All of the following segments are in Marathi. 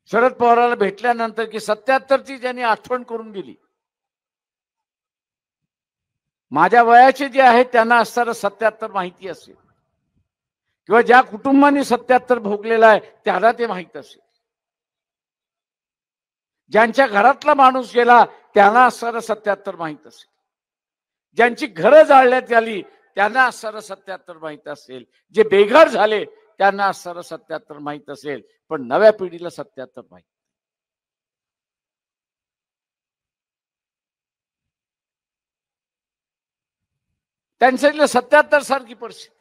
शरद पवारांना भेटल्यानंतर की 77ची ज्यांनी आठवण करून दिली, माझ्या वयाचे जे आहेत त्यांना असणारं 77 माहिती असेल, किंवा ज्या कुटुंबांनी 77 भोगलेला आहे त्याला ते माहित असेल, ज्यांच्या घरातला माणूस गेला त्यांना असणारं 77 माहित असेल, ज्यांची घरं जाळण्यात आली त्यांना असणारं 77 माहित असेल, जे बेघर झाले त्यांना असणारं 77 माहित असेल, पण नव्या पिढीला 77 माहित. त्यांच्यातल्या 77 सारखी परिस्थिती.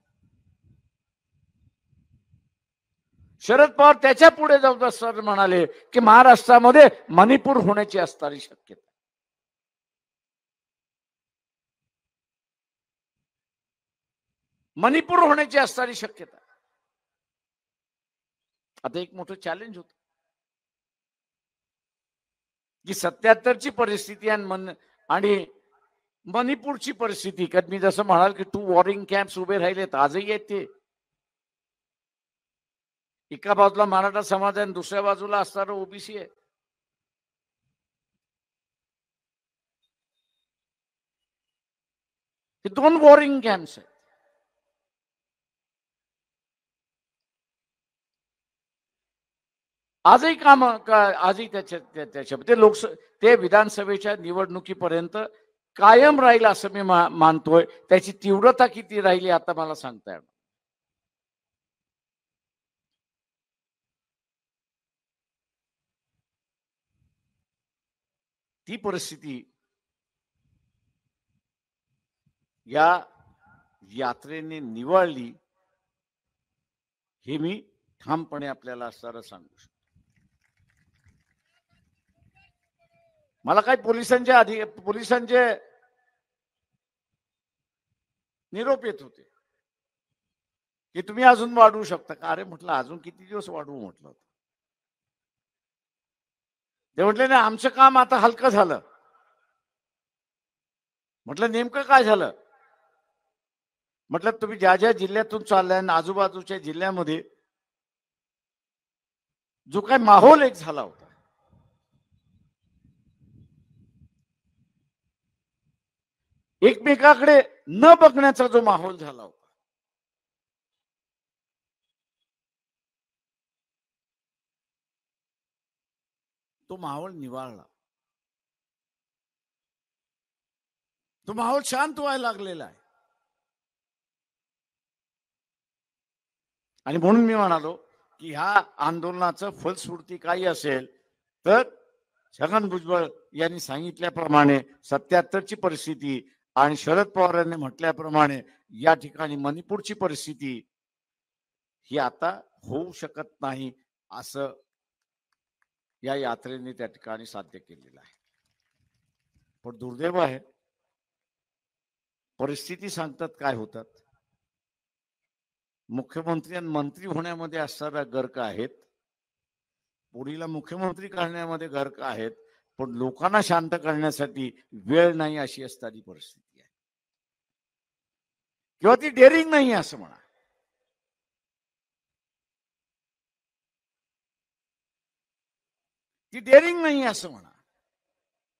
शरद पवार त्याच्या पुढे जाऊन असताना म्हणाले की महाराष्ट्रामध्ये मणिपूर होण्याची असणारी शक्यता. मणिपूर होण्याची असणारी शक्यता. आता एक मोठं चॅलेंज होतं की 77ची परिस्थिती आणि मणिपूरची परिस्थिती. कारण मी जसं म्हणाल की 2 वॉरिंग कॅम्प्स उभे राहिलेत, आजही आहेत ते. एका बाजूला मराठा समाज आहे आणि दुसऱ्या बाजूला असणारं ओबीसी आहे. हे 2 वॉरिंग कॅम्प्स आहेत. आजही आजही ते विधानसभेच्या निवडणुकीपर्यंत कायम राहील असं मी मानतोय. त्याची तीव्रता किती राहिली आता मला सांगता येणार. ती परिस्थिती या यात्रेने निवळली हे मी ठामपणे आपल्याला असणारं सांगू शकतो. मला काही पोलिसांचे निरोप येत होते की तुम्ही अजून वाढवू शकता का. अरे म्हटलं अजून किती दिवस वाढवू म्हटलं. ते म्हटले नाही आमचं काम आता हलकं झालं. म्हटलं नेमकं काय झालं. म्हटलं तुम्ही ज्या ज्या जिल्ह्यातून चाललाय आजूबाजूच्या जिल्ह्यामध्ये जो काय माहोल एक झाला होता, एकमेकाकडे न बघण्याचा जो माहोल झाला होता, तो माहोल निवाळला. तो माहोल शांत व्हायला लागलेला आहे. आणि म्हणून मी म्हणालो की ह्या आंदोलनाचं फलश्रुती काही असेल तर छगन भुजबळ यांनी सांगितल्याप्रमाणे 77ची परिस्थिती आणि शरद पवार यांनी म्हटल्याप्रमाणे या ठिकाणी मणिपूरची परिस्थिती ही आता होऊ शकत नाही असं या यात्रेने त्या ठिकाणी साध्य केलेलं आहे. पण दुर्दैव आहे, परिस्थिती सांगतात काय होतात. मुख्यमंत्री आणि मंत्री होण्यामध्ये असणारा गर्क आहेत, पुढीला मुख्यमंत्री करण्यामध्ये गर्क आहेत, पण लोकांना शांत करण्यासाठी वेळ नाही अशी असणारी परिस्थिती आहे, किंवा ती डेअरिंग नाही असं म्हणा. ती डेअरिंग नाही असं म्हणा.